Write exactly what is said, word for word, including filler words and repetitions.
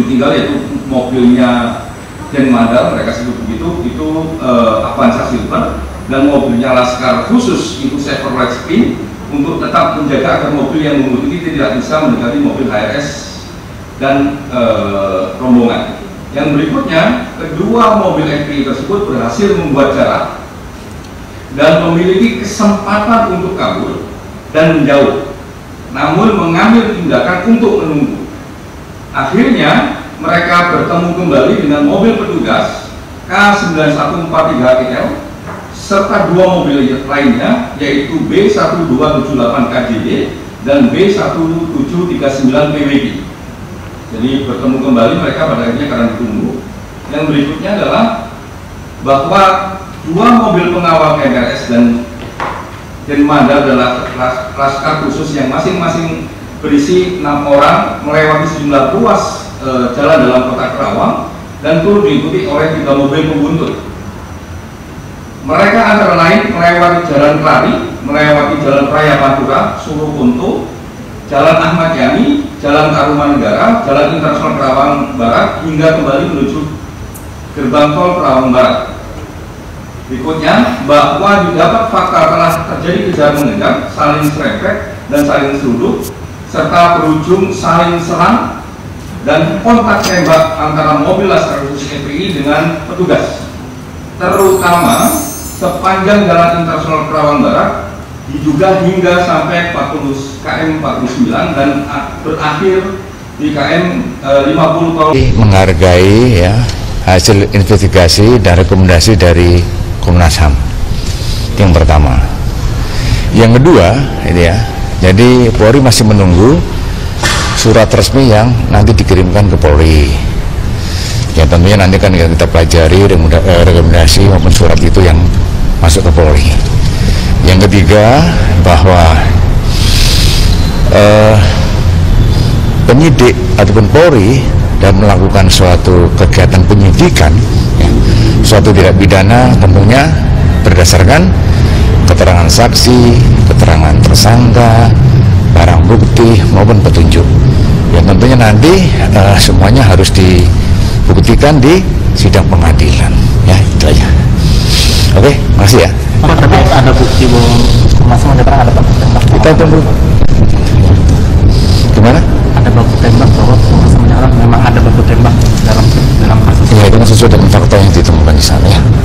ditinggal, yaitu mobilnya Denmada, mereka sebut begitu, itu uh, Avanza Silver, dan mobilnya Laskar khusus itu Chevrolet Spin, untuk tetap menjaga agar mobil yang mengemudi tidak bisa mendekati mobil H R S dan uh, rombongan. Yang berikutnya, kedua mobil F P I tersebut berhasil membuat jarak dan memiliki kesempatan untuk kabur dan menjauh, namun mengambil tindakan untuk menunggu. Akhirnya mereka bertemu kembali dengan mobil petugas K sembilan satu empat tiga T L serta dua mobil lainnya, yaitu B satu dua tujuh delapan K J D dan B satu tujuh tiga sembilan P W G. Jadi bertemu kembali mereka pada akhirnya karena ditunggu. Yang berikutnya adalah bahwa dua mobil pengawal K M R S dan Denmada adalah Laskar khusus yang masing-masing berisi enam orang melewati sejumlah ruas e, jalan dalam kota Kerawang dan turut diikuti oleh tiga mobil pembuntut. Mereka antara lain melewati Jalan Kelari, melewati Jalan Raya Pantura, Surukunto, Jalan Ahmad Yani, Jalan Tarumanegara, Jalan Internasional Kerawang Barat, hingga kembali menuju gerbang tol Kerawang Barat. Berikutnya, bahwa didapat fakta telah terjadi kejar mengejar, saling serempet dan saling seruduk, serta berujung saling serang dan kontak tembak antara mobil Laskar khusus F P I dengan petugas, terutama sepanjang Jalan Internasional Kerawang Barat, diduga hingga sampai empat puluh kilometer empat puluh sembilan dan berakhir di K M lima puluh tol. Menghargai ya hasil investigasi dan rekomendasi dari Komnas H A M, yang pertama. Yang kedua, ini ya, jadi Polri masih menunggu surat resmi yang nanti dikirimkan ke Polri. Ya tentunya nanti kan kita pelajari rekomendasi maupun surat itu yang masuk ke Polri. Yang ketiga, bahwa eh, penyidik ataupun Polri dan melakukan suatu kegiatan penyidikan, ya, suatu tindak pidana tentunya berdasarkan keterangan saksi, keterangan tersangka, barang bukti maupun petunjuk. Ya tentunya nanti uh, semuanya harus dibuktikan di sidang pengadilan. Ya itu aja. Oke, makasih ya. Pak, tapi ada bukti bahwa Komnas H A M ada baku tembak. Kita tunggu. Gimana? Ada baku tembak bahwa Komnas H A M memang ada baku tembak dalam dalam kasus. Ya itu kan sesuai dengan fakta yang ditemukan di sana ya.